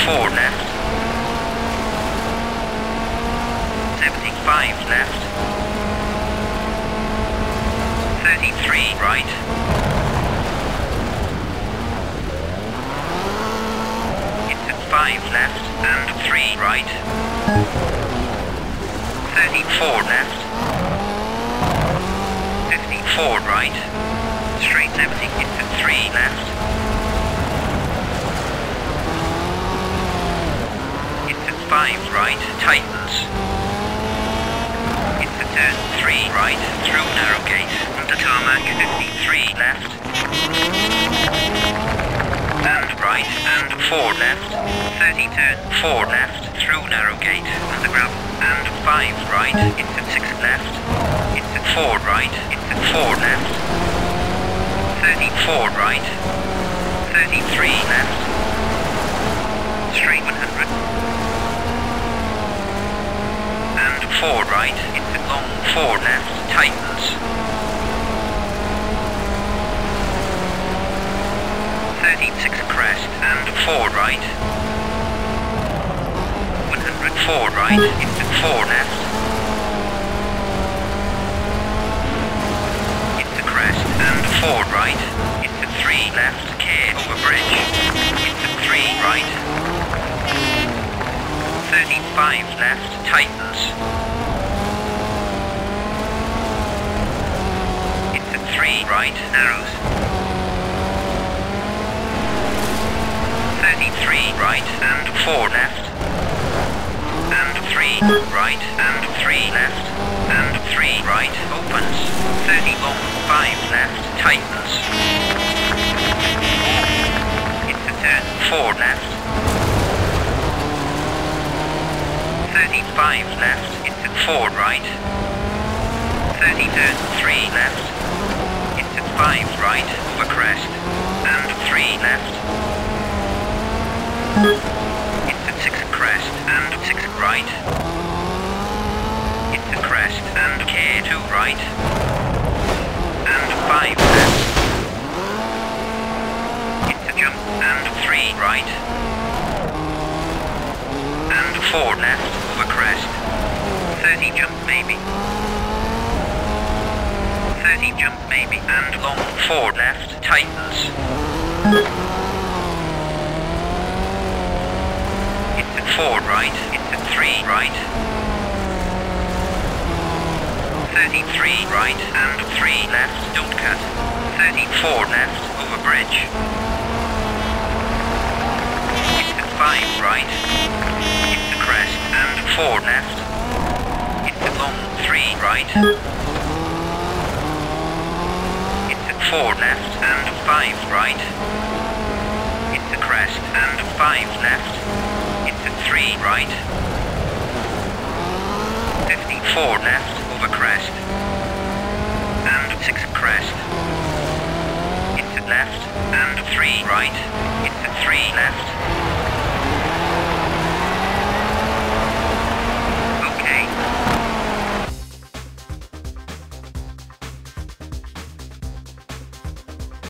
4 left. 75 left. 33 right. Into 5 left and 3 right. 34 left. 54 right. Straight 70 into 3 left. Into 5 right, tightens. Into turn 3 right, through narrow gate, onto tarmac 53 left. And right, and 4 left. 30 turn 4 left, through narrow gate, on the gravel. And 5 right, into 6 left. Into 4 right, into 4 left. 34 right. 33 left. Straight 100. And 4 right, into long 4 left, tightens. 36 crest and 4 right. 104 right, into 4 left. Into crest and 4 right. Into 3 left, care over bridge. Into 3 right. 35 left, tightens. Into 3 right, narrows. 33 right and 4 left. And 3 right and 3 left. And 3 right, opens. 30 long, 5 left, tightens. Into turn 4 left. 35 left, into 4 right. 30 turn 3 left. Into 5 right, over crest. And 3 left. Into 6 crest and 6 right. Into crest and care 2 right. And 5 left. Into jump and 3 right. And 4 left, over crest. 30 jump maybe. 30 jump maybe. And long 4 left, tightens. Into 4 right, into 3 right. 33 right and 3 left, don't cut. 34 left, over bridge. Into 5 right. Into crest and 4 left. Into long 3 right. Into 4 left and 5 right. Into crest and 5 left. Into 3 right. 54 left, over crest. And 6 crest. Into left and 3 right. Into 3 left.